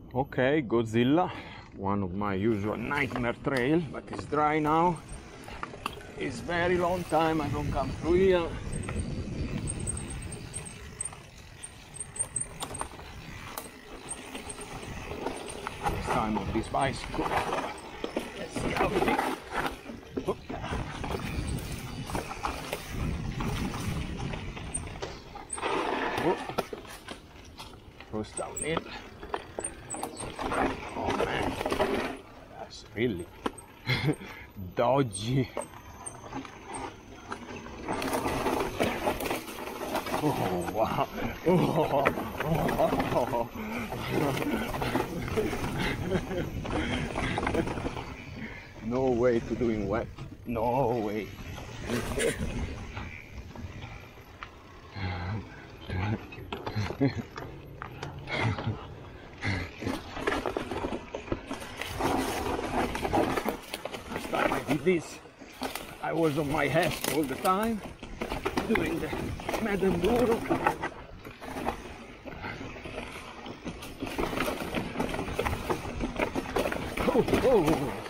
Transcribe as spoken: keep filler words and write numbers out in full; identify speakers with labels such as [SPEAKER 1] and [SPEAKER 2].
[SPEAKER 1] Okay, Godzilla, one of my usual nightmare trail, but it's dry now. It's very long time I don't come through here. This time of this bicycle. Let's see how it is. Oh. Oh. Goes downhill. Oh man, that's really dodgy. Oh wow! Oh, oh, oh. No way to doing wet. No way. Last time I did this, I was on my head all the time, doing the Madenduro. Oh, oh.